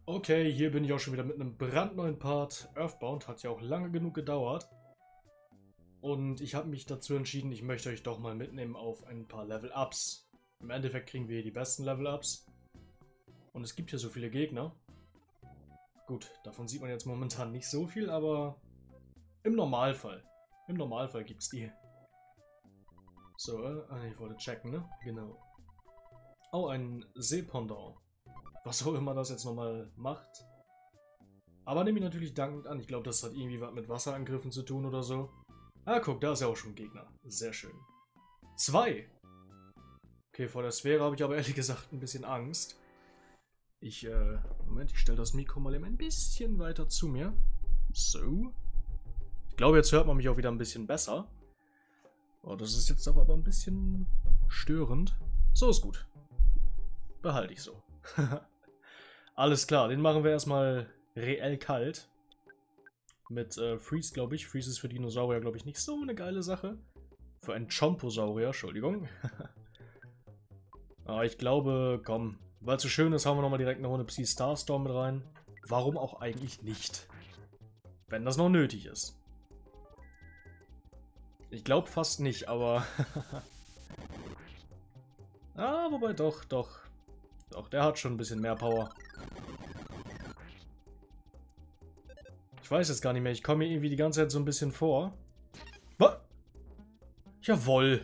Okay, hier bin ich auch schon wieder mit einem brandneuen Part. Earthbound hat ja auch lange genug gedauert. Und ich habe mich dazu entschieden, ich möchte euch doch mal mitnehmen auf ein paar Level-Ups. Im Endeffekt kriegen wir hier die besten Level-Ups. Und es gibt hier so viele Gegner. Gut, davon sieht man jetzt momentan nicht so viel, aber im Normalfall. Im Normalfall gibt es die. So, ich wollte checken, ne? Genau. Oh, ein Seependant. Was auch immer das jetzt nochmal macht. Aber nehme ich natürlich dankend an. Ich glaube, das hat irgendwie was mit Wasserangriffen zu tun oder so. Ah, guck, da ist ja auch schon ein Gegner. Sehr schön. 2. Okay, vor der Sphäre habe ich aber ehrlich gesagt ein bisschen Angst. Moment, ich stelle das Mikro mal eben ein bisschen weiter zu mir. So. Ich glaube, jetzt hört man mich auch wieder ein bisschen besser. Oh, das ist jetzt aber ein bisschen störend. So ist gut. Behalte ich so. Alles klar, den machen wir erstmal reell kalt. Mit Freeze, glaube ich. Freeze ist für Dinosaurier, glaube ich, nicht so eine geile Sache. Für einen Chomposaurier, Entschuldigung. Aber ich glaube, komm, weil es so schön ist, haben wir nochmal direkt eine Runde Psy-Starstorm mit rein. Warum auch eigentlich nicht? Wenn das noch nötig ist. Ich glaube fast nicht, aber... ah, wobei doch. Doch, der hat schon ein bisschen mehr Power. Ich weiß jetzt gar nicht mehr, ich komme mir irgendwie die ganze Zeit so ein bisschen vor. Was? Jawoll.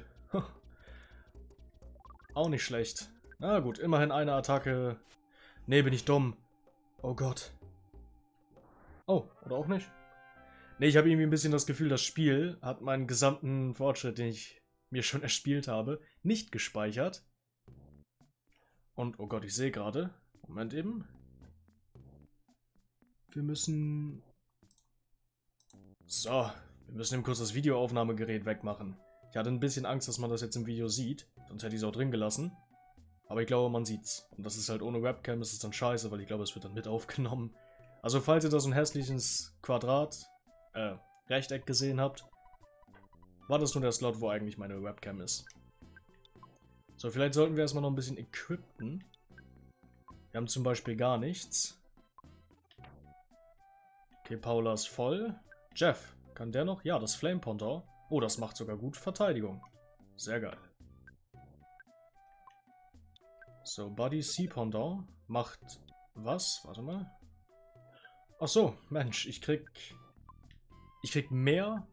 Auch nicht schlecht. Na gut, immerhin eine Attacke. Nee, bin ich dumm. Oh Gott. Oh, oder auch nicht? Nee, ich habe irgendwie ein bisschen das Gefühl, das Spiel hat meinen gesamten Fortschritt, den ich mir schon erspielt habe, nicht gespeichert. Und, oh Gott, ich sehe gerade. Moment eben. Wir müssen... So, wir müssen eben kurz das Videoaufnahmegerät wegmachen. Ich hatte ein bisschen Angst, dass man das jetzt im Video sieht. Sonst hätte ich es auch drin gelassen. Aber ich glaube, man sieht's. Und das ist halt ohne Webcam, ist es dann scheiße, weil ich glaube, es wird dann mit aufgenommen. Also falls ihr da so ein hässliches Rechteck gesehen habt, war das nur der Slot, wo eigentlich meine Webcam ist. So, vielleicht sollten wir erstmal noch ein bisschen equippen. Wir haben zum Beispiel gar nichts. Okay, Paula ist voll. Jeff, kann der noch? Ja, das Flame Pendant. Oh, das macht sogar gut Verteidigung. Sehr geil. So, Buddy Sea Pendant macht was? Warte mal. Ach so, Mensch, ich krieg mehr.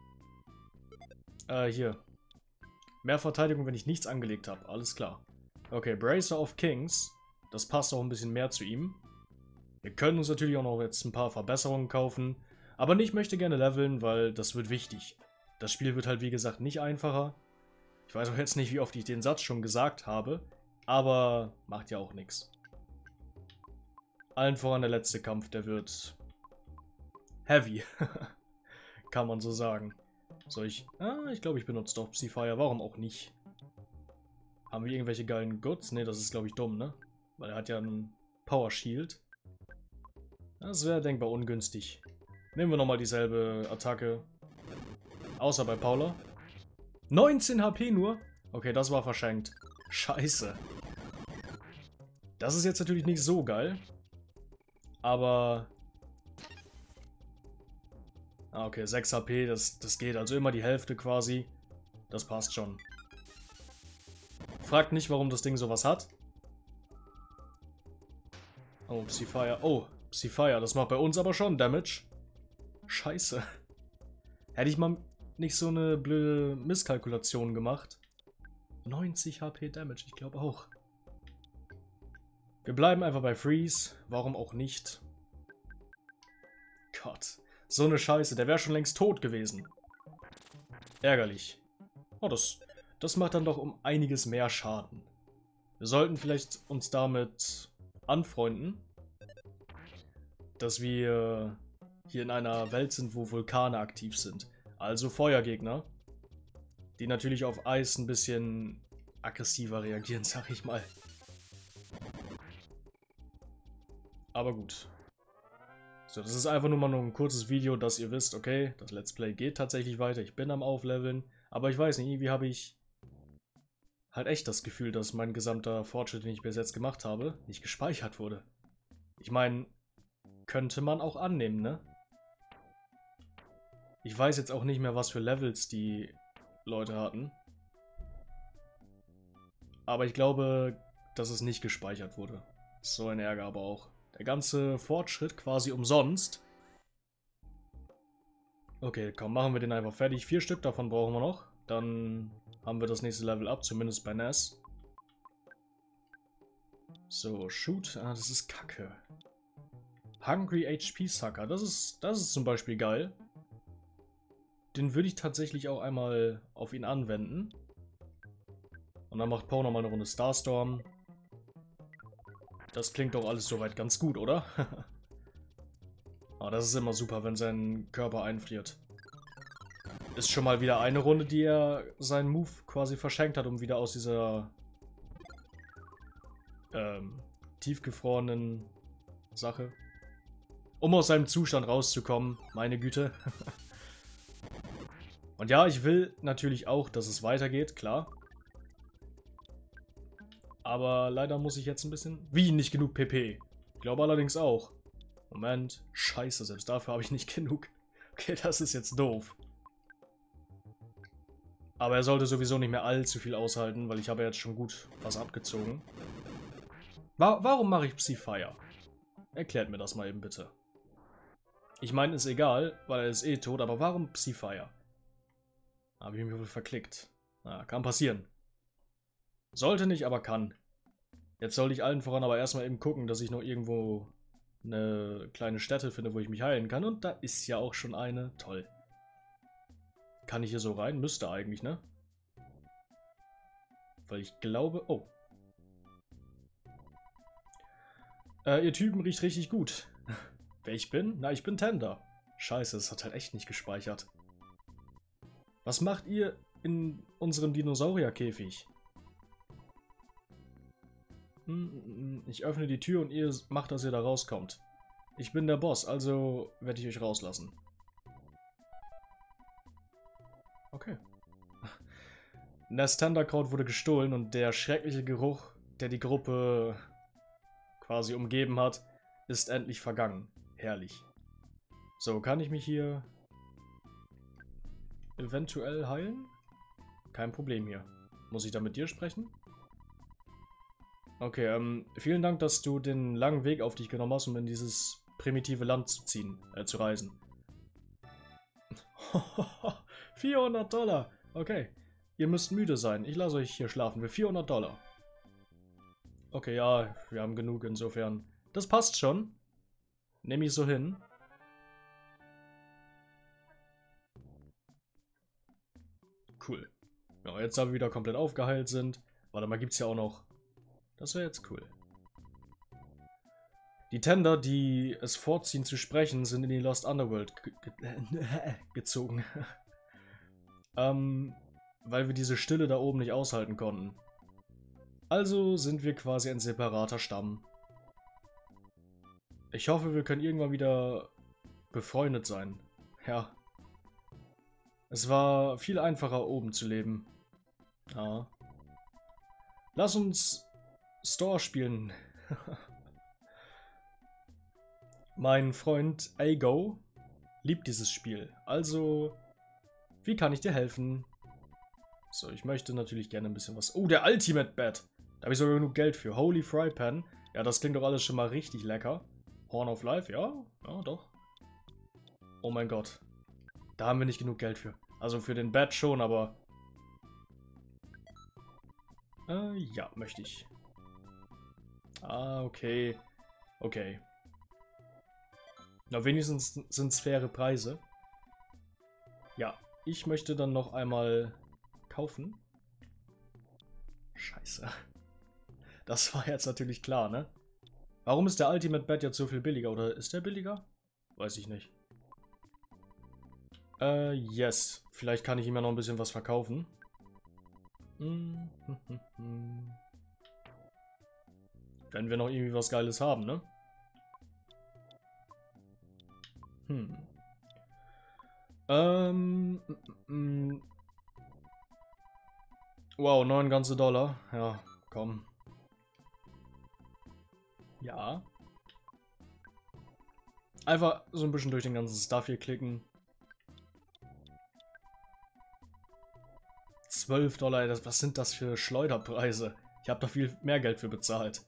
Hier. Mehr Verteidigung, wenn ich nichts angelegt habe. Alles klar. Okay, Bracer of Kings. Das passt auch ein bisschen mehr zu ihm. Wir können uns natürlich auch noch jetzt ein paar Verbesserungen kaufen. Aber ich möchte gerne leveln, weil das wird wichtig. Das Spiel wird halt wie gesagt nicht einfacher. Ich weiß auch jetzt nicht, wie oft ich den Satz schon gesagt habe. Aber macht ja auch nichts. Allen voran der letzte Kampf, der wird heavy. Kann man so sagen. Soll ich... ich glaube, ich benutze doch Psyfire. Warum auch nicht? Haben wir irgendwelche geilen Goods? Ne, das ist, glaube ich, dumm, ne? Weil er hat ja einen Power Shield. Das wäre denkbar ungünstig. Nehmen wir nochmal dieselbe Attacke. Außer bei Paula. 19 HP nur? Okay, das war verschenkt. Scheiße. Das ist jetzt natürlich nicht so geil. Aber... okay, 6 HP, das geht. Also immer die Hälfte quasi. Das passt schon. Fragt nicht, warum das Ding sowas hat. Oh, Psyfire. Oh, Psyfire. Das macht bei uns aber schon Damage. Scheiße. Hätte ich mal nicht so eine blöde Misskalkulation gemacht. 90 HP Damage, ich glaube auch. Wir bleiben einfach bei Freeze. Warum auch nicht? Gott. So eine Scheiße. Der wäre schon längst tot gewesen. Ärgerlich. Oh, das macht dann doch um einiges mehr Schaden. Wir sollten vielleicht uns damit anfreunden, dass wir hier in einer Welt sind, wo Vulkane aktiv sind. Also Feuergegner, die natürlich auf Eis ein bisschen aggressiver reagieren, sag ich mal. Aber gut. So, das ist einfach nur mal ein kurzes Video, dass ihr wisst, okay, das Let's Play geht tatsächlich weiter. Ich bin am Aufleveln, aber ich weiß nicht, irgendwie habe ich halt echt das Gefühl, dass mein gesamter Fortschritt, den ich bis jetzt gemacht habe, nicht gespeichert wurde. Ich meine, könnte man auch annehmen, ne? Ich weiß jetzt auch nicht mehr, was für Levels die Leute hatten. Aber ich glaube, dass es nicht gespeichert wurde. So ein Ärger aber auch. Der ganze Fortschritt quasi umsonst. Okay, komm, machen wir den einfach fertig. 4 Stück davon brauchen wir noch. Dann haben wir das nächste Level up, zumindest bei Ness. So, Shoot. Ah, das ist Kacke. Hungry HP Sucker. Das ist zum Beispiel geil. Den würde ich tatsächlich auch einmal auf ihn anwenden. Und dann macht Poe nochmal eine Runde Starstorm. Das klingt doch alles soweit ganz gut, oder? Ah, das ist immer super, wenn sein Körper einfriert. Ist schon mal wieder eine Runde, die er seinen Move quasi verschenkt hat, um wieder aus dieser tiefgefrorenen Sache. Um aus seinem Zustand rauszukommen, meine Güte. Und ja, ich will natürlich auch, dass es weitergeht, klar. Aber leider muss ich jetzt ein bisschen... Wie, nicht genug PP? Ich glaube allerdings auch. Moment, scheiße, selbst dafür habe ich nicht genug. Okay, das ist jetzt doof. Aber er sollte sowieso nicht mehr allzu viel aushalten, weil ich habe jetzt schon gut was abgezogen. Warum mache ich Psyfire? Erklärt mir das mal eben bitte. Ich meine, ist egal, weil er ist eh tot, aber warum Psyfire? Habe ich mich wohl verklickt. Na, kann passieren. Sollte nicht, aber kann. Jetzt sollte ich allen voran aber erstmal eben gucken, dass ich noch irgendwo eine kleine Stätte finde, wo ich mich heilen kann. Und da ist ja auch schon eine. Toll. Kann ich hier so rein? Müsste eigentlich, ne? Weil ich glaube... Oh. Ihr Typen riecht richtig gut. Wer ich bin? Na, ich bin Tender. Scheiße, das hat halt echt nicht gespeichert. Was macht ihr in unserem Dinosaurierkäfig? Ich öffne die Tür und ihr macht, dass ihr da rauskommt. Ich bin der Boss, also werde ich euch rauslassen. Okay. Das Tenderkraut wurde gestohlen und der schreckliche Geruch, der die Gruppe quasi umgeben hat, ist endlich vergangen. Herrlich. So, kann ich mich hier eventuell heilen? Kein Problem hier. Muss ich da mit dir sprechen? Okay, vielen Dank, dass du den langen Weg auf dich genommen hast, um in dieses primitive Land zu ziehen, zu reisen. 400 $. Okay. Ihr müsst müde sein. Ich lasse euch hier schlafen für 400 $. Okay, ja, wir haben genug insofern. Das passt schon. Nehme ich so hin. Cool. Ja, jetzt da wir wieder komplett aufgeheilt sind. Warte mal, gibt's ja auch noch... Das wäre jetzt cool. Die Tender, die es vorziehen zu sprechen, sind in die Lost Underworld gezogen. Weil wir diese Stille da oben nicht aushalten konnten. Also sind wir quasi ein separater Stamm. Ich hoffe, wir können irgendwann wieder befreundet sein. Ja. Es war viel einfacher, oben zu leben. Ja. Lass uns Store spielen. Mein Freund Ago liebt dieses Spiel. Also, wie kann ich dir helfen? So, ich möchte natürlich gerne ein bisschen was... Oh, der Ultimate Bat. Da habe ich sogar genug Geld für. Holy Fry Pan. Ja, das klingt doch alles schon mal richtig lecker. Horn of Life, ja? Ja, doch. Oh mein Gott. Da haben wir nicht genug Geld für. Also für den Bat schon, aber... ja, möchte ich. Ah, okay. Okay. Na, wenigstens sind es faire Preise. Ja, ich möchte dann noch einmal kaufen. Scheiße. Das war jetzt natürlich klar, ne? Warum ist der Ultimate Bat jetzt so viel billiger? Oder ist der billiger? Weiß ich nicht. Yes. Vielleicht kann ich ihm ja noch ein bisschen was verkaufen. Wenn wir noch irgendwie was Geiles haben, ne? Wow, 9 ganze $. Ja, komm. Ja. Einfach so ein bisschen durch den ganzen Stuff hier klicken. 12 Dollar, was sind das für Schleuderpreise? Ich habe da viel mehr Geld für bezahlt.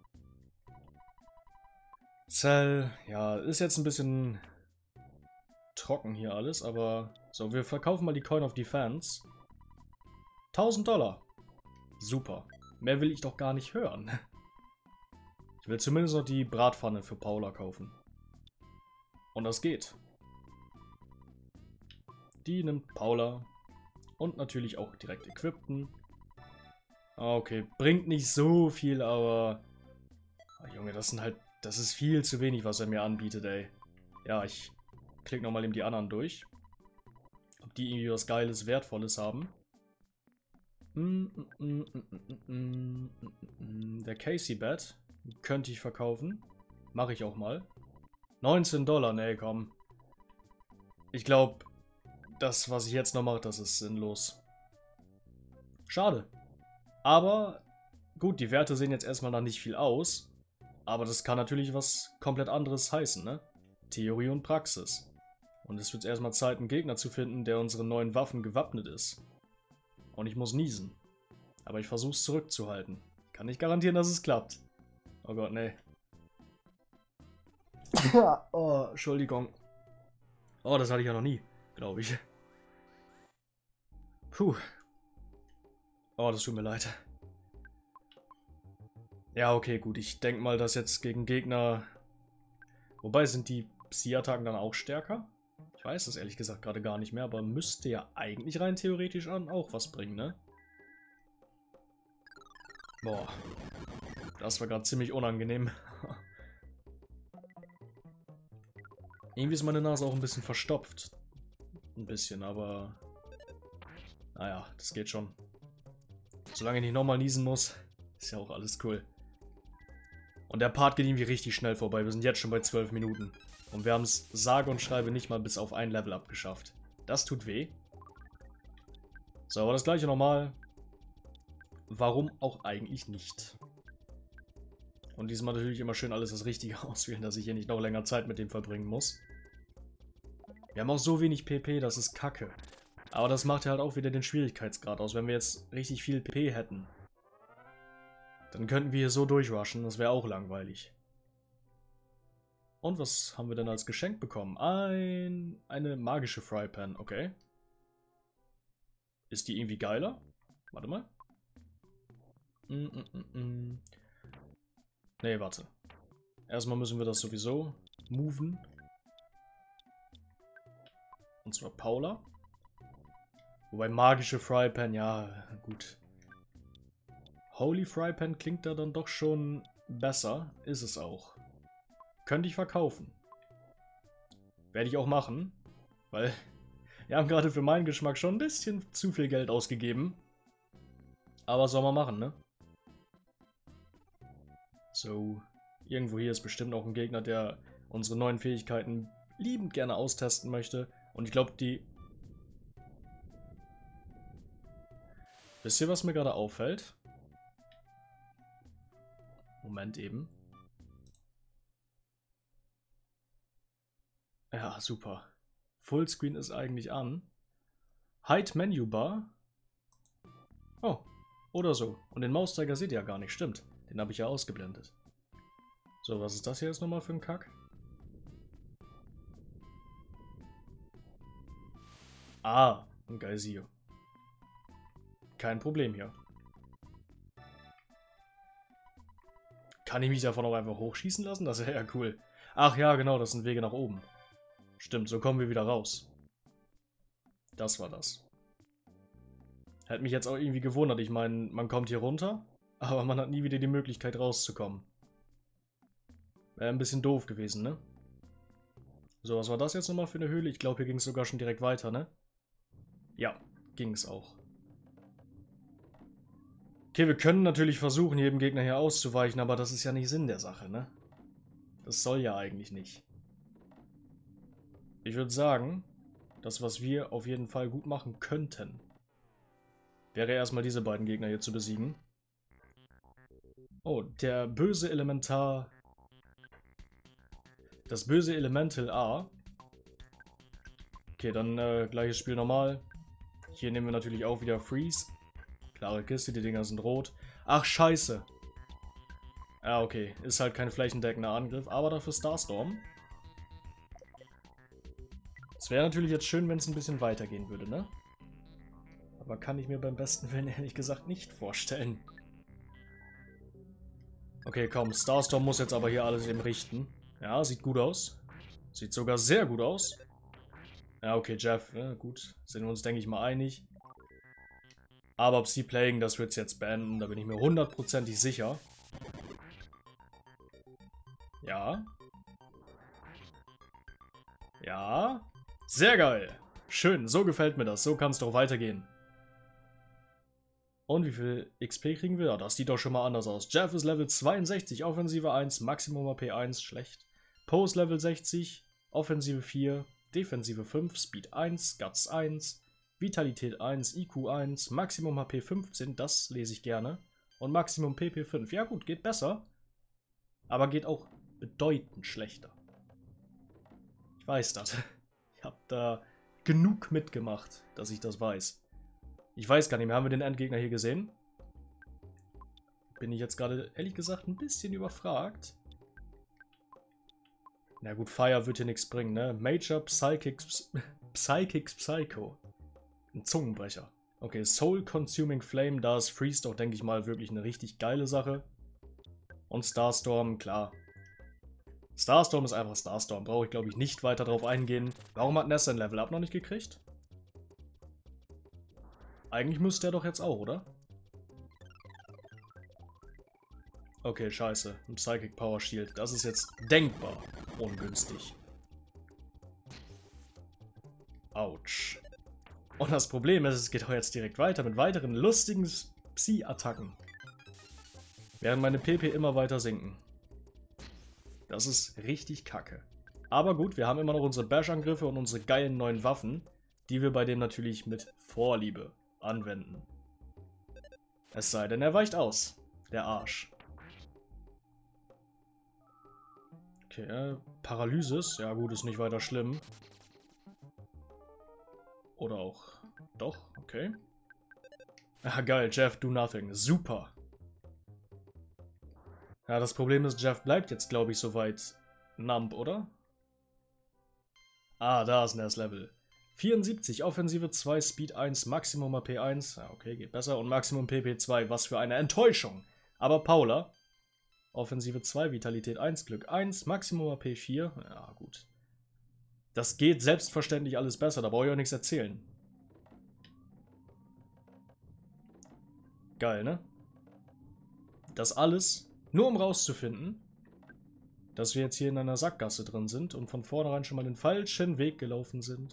Sell, ja, ist jetzt ein bisschen trocken hier alles, aber so, wir verkaufen mal die Coin of Defense. 1000 Dollar. Super. Mehr will ich doch gar nicht hören. Ich will zumindest noch die Bratpfanne für Paula kaufen. Und das geht. Die nimmt Paula. Und natürlich auch direkt equippen. Okay, bringt nicht so viel, aber... Oh, Junge, das ist viel zu wenig, was er mir anbietet, ey. Ja, ich klicke nochmal eben die anderen durch. Ob die irgendwie was Geiles, Wertvolles haben. Der Casey Bat könnte ich verkaufen. Mache ich auch mal. 19 Dollar, nee, komm. Ich glaube, das, was ich jetzt noch mache, das ist sinnlos. Schade. Aber, gut, die Werte sehen jetzt erstmal noch nicht viel aus. Aber das kann natürlich was komplett anderes heißen, ne? Theorie und Praxis. Und es wird erstmal Zeit, einen Gegner zu finden, der unseren neuen Waffen gewappnet ist. Und ich muss niesen. Aber ich versuche es zurückzuhalten. Kann nicht garantieren, dass es klappt. Oh Gott, nee. Oh, Entschuldigung. Oh, das hatte ich ja noch nie, glaube ich. Puh. Oh, das tut mir leid. Ja, okay, gut. Ich denke mal, dass jetzt gegen Gegner... Wobei, sind die Psi-Attacken dann auch stärker? Ich weiß das ehrlich gesagt gerade gar nicht mehr, aber müsste ja eigentlich rein theoretisch auch was bringen, ne? Boah. Das war gerade ziemlich unangenehm. Irgendwie ist meine Nase auch ein bisschen verstopft. Ein bisschen, aber... Naja, das geht schon. Solange ich nicht nochmal niesen muss, ist ja auch alles cool. Und der Part geht irgendwie richtig schnell vorbei. Wir sind jetzt schon bei 12 Minuten. Und wir haben es sage und schreibe nicht mal bis auf ein Level abgeschafft. Das tut weh. So, aber das gleiche nochmal. Warum auch eigentlich nicht? Und diesmal natürlich immer schön alles das Richtige auswählen, dass ich hier nicht noch länger Zeit mit dem verbringen muss. Wir haben auch so wenig PP, das ist kacke. Aber das macht ja halt auch wieder den Schwierigkeitsgrad aus. Wenn wir jetzt richtig viel PP hätten, dann könnten wir hier so durchrushen, das wäre auch langweilig. Und was haben wir denn als Geschenk bekommen? Eine magische Frypan, okay. Ist die irgendwie geiler? Warte mal. Nee, warte. Erstmal müssen wir das sowieso moven. Und zwar Paula. Wobei magische Frypan, ja, gut. Holy Frypan klingt da dann doch schon besser. Ist es auch. Könnte ich verkaufen. Werde ich auch machen. Weil wir haben gerade für meinen Geschmack schon ein bisschen zu viel Geld ausgegeben. Aber soll man machen, ne? So, irgendwo hier ist bestimmt auch ein Gegner, der unsere neuen Fähigkeiten liebend gerne austesten möchte. Und ich glaube, die... Wisst ihr, was mir gerade auffällt? Moment eben. Ja, super. Fullscreen ist eigentlich an. Hide Menu Bar. Oh, oder so. Und den Mauszeiger seht ihr ja gar nicht, stimmt. Den habe ich ja ausgeblendet. So, was ist das hier jetzt nochmal für ein Kack? Ah, ein Geysir. Kein Problem hier. Kann ich mich davon auch einfach hochschießen lassen? Das wäre ja cool. Ach ja, genau, das sind Wege nach oben. Stimmt, so kommen wir wieder raus. Das war das. Hätte mich jetzt auch irgendwie gewundert. Ich meine, man kommt hier runter, aber man hat nie wieder die Möglichkeit rauszukommen. Wäre ein bisschen doof gewesen, ne? So, was war das jetzt nochmal für eine Höhle? Ich glaube, hier ging es sogar schon direkt weiter, ne? Ja, ging es auch. Okay, wir können natürlich versuchen, jedem Gegner hier auszuweichen, aber das ist ja nicht Sinn der Sache, ne? Das soll ja eigentlich nicht. Ich würde sagen, das, was wir auf jeden Fall gut machen könnten, wäre erstmal diese beiden Gegner hier zu besiegen. Oh, der böse Elementar Das böse Elemental A. Okay, dann gleiches Spiel normal. Hier nehmen wir natürlich auch wieder Freeze. Klare Kiste, die Dinger sind rot. Ach, scheiße. Ja, okay. Ist halt kein flächendeckender Angriff, aber dafür Starstorm. Es wäre natürlich jetzt schön, wenn es ein bisschen weitergehen würde, ne? Aber kann ich mir beim besten Willen ehrlich gesagt nicht vorstellen. Okay, komm. Starstorm muss jetzt aber hier alles eben richten. Ja, sieht gut aus. Sieht sogar sehr gut aus. Ja, okay, Jeff, gut. Sind wir uns, denke ich mal, einig. Aber Psy Plague, das wird es jetzt beenden. Da bin ich mir hundertprozentig sicher. Ja. Ja. Sehr geil. Schön, so gefällt mir das. So kann es doch weitergehen. Und wie viel XP kriegen wir? Ja, das sieht doch schon mal anders aus. Jeff ist Level 62, Offensive 1, Maximum AP 1, schlecht. Poe ist Level 60, Offensive 4, Defensive 5, Speed 1, Guts 1, Vitalität 1, IQ 1, Maximum HP 15, das lese ich gerne. Und Maximum PP 5. Ja gut, geht besser. Aber geht auch bedeutend schlechter. Ich weiß das. Ich habe da genug mitgemacht, dass ich das weiß. Ich weiß gar nicht mehr, haben wir den Endgegner hier gesehen? Bin ich jetzt gerade, ehrlich gesagt, ein bisschen überfragt. Na gut, Fire wird hier nichts bringen, ne? Major Psychic Psycho. Ein Zungenbrecher. Okay, Soul Consuming Flame, da ist Freeze doch, denke ich mal, wirklich eine richtig geile Sache. Und Starstorm, klar. Starstorm ist einfach Starstorm. Brauche ich, glaube ich, nicht weiter drauf eingehen. Warum hat Ness sein Level Up noch nicht gekriegt? Eigentlich müsste er doch jetzt auch, oder? Okay, scheiße. Ein Psychic Power Shield. Das ist jetzt denkbar ungünstig. Autsch. Und das Problem ist, es geht auch jetzt direkt weiter mit weiteren lustigen Psy-Attacken. Während meine PP immer weiter sinken. Das ist richtig kacke. Aber gut, wir haben immer noch unsere Bash-Angriffe und unsere geilen neuen Waffen, die wir bei dem natürlich mit Vorliebe anwenden. Es sei denn, er weicht aus. Der Arsch. Okay, Paralysis. Ja gut, ist nicht weiter schlimm. Oder auch... Doch, okay. Ah, geil, Jeff, do nothing. Super. Ja, das Problem ist, Jeff bleibt jetzt, glaube ich, soweit numb, oder? Ah, da ist ein Level. 74, Offensive 2, Speed 1, Maximum AP 1. Ja, okay, geht besser. Und Maximum PP 2, was für eine Enttäuschung. Aber Paula, Offensive 2, Vitalität 1, Glück 1, Maximum AP 4. Ja, gut. Das geht selbstverständlich alles besser, da brauche ich auch nichts erzählen. Geil, ne? Das alles, nur um rauszufinden, dass wir jetzt hier in einer Sackgasse drin sind und von vornherein schon mal den falschen Weg gelaufen sind.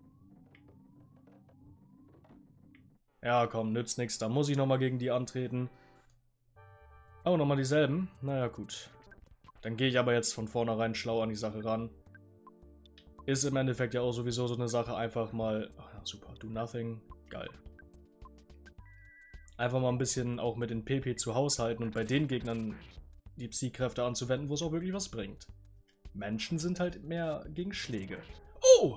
Ja, komm, nützt nichts. Da muss ich nochmal gegen die antreten. Oh, nochmal dieselben? Naja, gut. Dann gehe ich aber jetzt von vornherein schlau an die Sache ran. Ist im Endeffekt ja auch sowieso so eine Sache, einfach mal... Ach, ja, super, do nothing. Geil. Einfach mal ein bisschen auch mit den PP zu haushalten und bei den Gegnern die Psy-Kräfte anzuwenden, wo es auch wirklich was bringt. Menschen sind halt mehr gegen Schläge. Oh!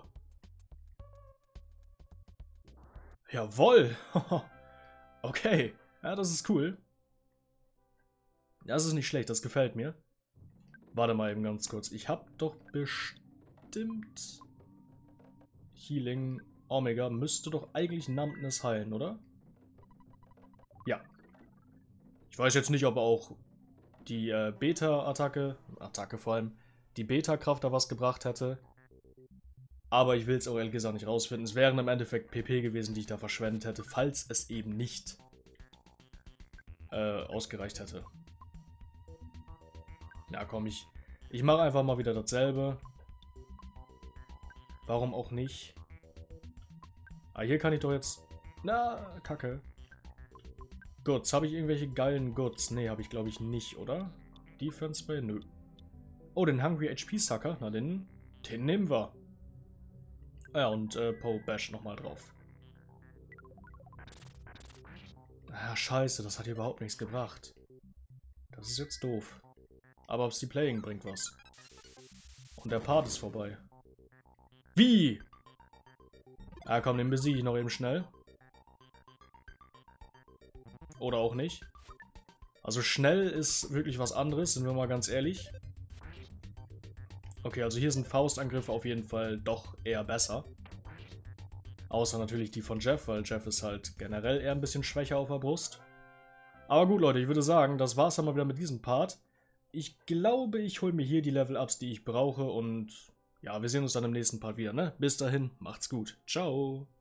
Jawoll! Okay, ja, das ist cool. Das ist nicht schlecht, das gefällt mir. Warte mal eben ganz kurz. Ich habe doch bestimmt... Healing Omega müsste doch eigentlich Numbness heilen, oder? Ja. Ich weiß jetzt nicht, ob auch die Beta-Attacke vor allem, die Beta-Kraft da was gebracht hätte. Aber ich will es auch ehrlich gesagt nicht rausfinden. Es wären im Endeffekt PP gewesen, die ich da verschwendet hätte, falls es eben nicht ausgereicht hätte. Ja, komm, ich mache einfach mal wieder dasselbe. Warum auch nicht? Ah, hier kann ich doch jetzt... Na, kacke. Goods. Habe ich irgendwelche geilen Goods? Nee, habe ich glaube ich nicht, oder? Defense Spray? Nö. Oh, den Hungry HP Sucker. Na, den nehmen wir. Ja, und Poe Bash nochmal drauf. Ah, scheiße, das hat hier überhaupt nichts gebracht. Das ist jetzt doof. Aber Psy Plague bringt was. Und der Part ist vorbei. Wie? Ah komm, den besiege ich noch eben schnell. Oder auch nicht. Also schnell ist wirklich was anderes, sind wir mal ganz ehrlich. Okay, also hier sind Faustangriffe auf jeden Fall doch eher besser. Außer natürlich die von Jeff, weil Jeff ist halt generell eher ein bisschen schwächer auf der Brust. Aber gut, Leute, ich würde sagen, das war's dann mal wieder mit diesem Part. Ich glaube, ich hole mir hier die Level-Ups, die ich brauche und ja, wir sehen uns dann im nächsten Part wieder, ne? Bis dahin, macht's gut. Ciao!